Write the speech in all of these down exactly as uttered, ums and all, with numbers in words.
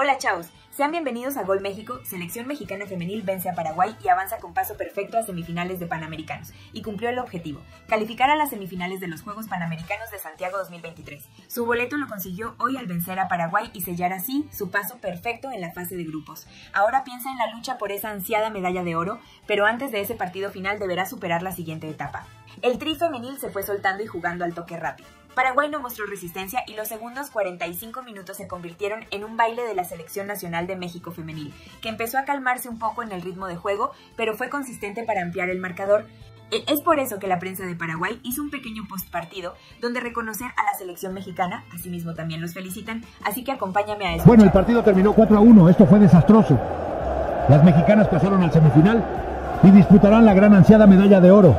Hola chavos, sean bienvenidos a Gol México. Selección mexicana femenil vence a Paraguay y avanza con paso perfecto a semifinales de Panamericanos, y cumplió el objetivo, calificar a las semifinales de los Juegos Panamericanos de Santiago dos mil veintitrés. Su boleto lo consiguió hoy al vencer a Paraguay y sellar así su paso perfecto en la fase de grupos. Ahora piensa en la lucha por esa ansiada medalla de oro, pero antes de ese partido final deberá superar la siguiente etapa. El tri femenil se fue soltando y jugando al toque rápido. Paraguay no mostró resistencia y los segundos cuarenta y cinco minutos se convirtieron en un baile de la Selección Nacional de México femenil, que empezó a calmarse un poco en el ritmo de juego, pero fue consistente para ampliar el marcador. Es por eso que la prensa de Paraguay hizo un pequeño postpartido donde reconocer a la selección mexicana, asimismo también los felicitan, así que acompáñame a escuchar. Bueno, el partido terminó cuatro a uno, esto fue desastroso. Las mexicanas pasaron al semifinal y disputarán la gran ansiada medalla de oro.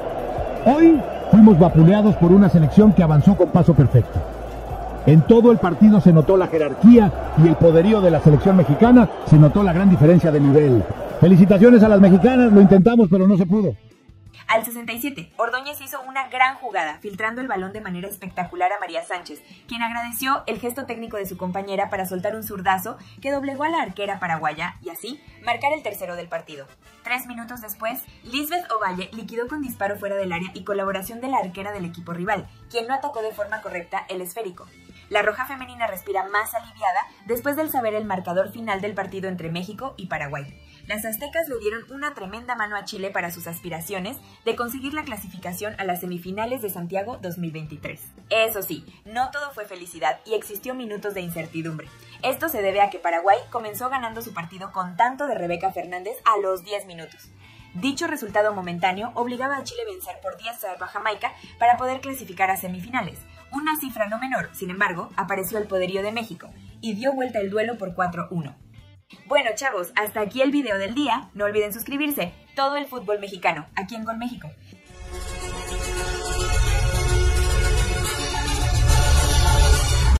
Hoy fuimos vapuleados por una selección que avanzó con paso perfecto. En todo el partido se notó la jerarquía y el poderío de la selección mexicana, se notó la gran diferencia de nivel. Felicitaciones a las mexicanas, lo intentamos pero no se pudo. Al sesenta y siete, Ordóñez hizo una gran jugada, filtrando el balón de manera espectacular a María Sánchez, quien agradeció el gesto técnico de su compañera para soltar un zurdazo que doblegó a la arquera paraguaya y así marcar el tercero del partido. Tres minutos después, Lisbeth Ovalle liquidó con disparo fuera del área y colaboración de la arquera del equipo rival, quien no atacó de forma correcta el esférico. La roja femenina respira más aliviada después del saber el marcador final del partido entre México y Paraguay. Las aztecas le dieron una tremenda mano a Chile para sus aspiraciones de conseguir la clasificación a las semifinales de Santiago dos mil veintitrés. Eso sí, no todo fue felicidad y existió minutos de incertidumbre. Esto se debe a que Paraguay comenzó ganando su partido con tanto de Rebeca Fernández a los diez minutos. Dicho resultado momentáneo obligaba a Chile a vencer por diez a Jamaica para poder clasificar a semifinales. Una cifra no menor, sin embargo, apareció el poderío de México y dio vuelta el duelo por cuatro a uno. Bueno chavos, hasta aquí el video del día. No olviden suscribirse. Todo el fútbol mexicano, aquí en Gol México.